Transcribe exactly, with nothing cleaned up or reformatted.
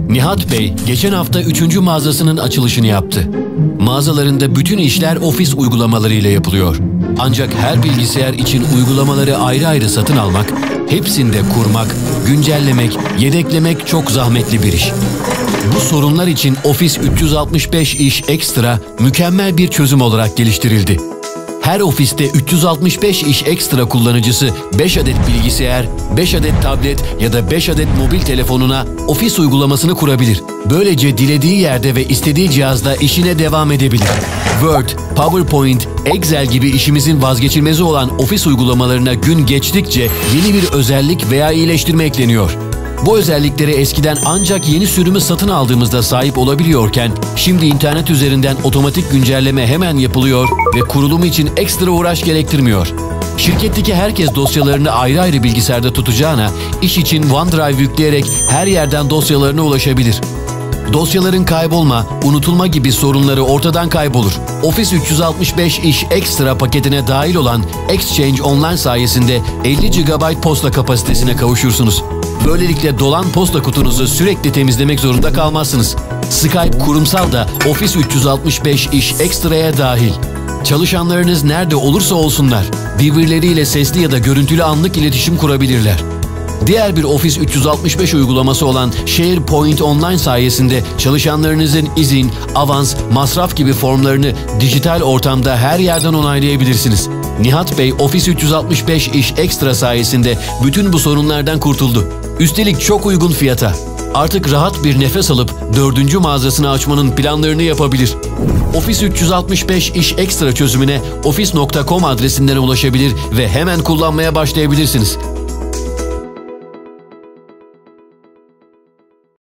Nihat Bey geçen hafta üçüncü mağazasının açılışını yaptı. Mağazalarında bütün işler ofis uygulamalarıyla yapılıyor. Ancak her bilgisayar için uygulamaları ayrı ayrı satın almak, hepsinde kurmak, güncellemek, yedeklemek çok zahmetli bir iş. Bu sorunlar için Office üç yüz altmış beş iş Extra mükemmel bir çözüm olarak geliştirildi. Her ofiste üç yüz altmış beş iş Extra kullanıcısı beş adet bilgisayar, beş adet tablet ya da beş adet mobil telefonuna Office uygulamasını kurabilir. Böylece dilediği yerde ve istediği cihazda işine devam edebilir. Word, PowerPoint, Excel gibi işimizin vazgeçilmezi olan Office uygulamalarına gün geçtikçe yeni bir özellik veya iyileştirme ekleniyor. Bu özelliklere eskiden ancak yeni sürümü satın aldığımızda sahip olabiliyorken, şimdi internet üzerinden otomatik güncelleme hemen yapılıyor ve kurulumu için ekstra uğraş gerektirmiyor. Şirketteki herkes dosyalarını ayrı ayrı bilgisayarda tutacağına, iş için OneDrive yükleyerek her yerden dosyalarına ulaşabilir. Dosyaların kaybolma, unutulma gibi sorunları ortadan kaybolur. Office üç yüz altmış beş iş Extra paketine dahil olan Exchange Online sayesinde elli gigabayt posta kapasitesine kavuşursunuz. Böylelikle dolan posta kutunuzu sürekli temizlemek zorunda kalmazsınız. Skype kurumsal da Office üç yüz altmış beş iş Extra'ya dahil. Çalışanlarınız nerede olursa olsunlar, birbirleriyle sesli ya da görüntülü anlık iletişim kurabilirler. Diğer bir Office üç yüz altmış beş uygulaması olan SharePoint Online sayesinde çalışanlarınızın izin, avans, masraf gibi formlarını dijital ortamda her yerden onaylayabilirsiniz. Nihat Bey, Office üç yüz altmış beş iş Extra sayesinde bütün bu sorunlardan kurtuldu. Üstelik çok uygun fiyata. Artık rahat bir nefes alıp dördüncü mağazasını açmanın planlarını yapabilir. Office üç yüz altmış beş iş Extra çözümüne office nokta com adresinden ulaşabilir ve hemen kullanmaya başlayabilirsiniz.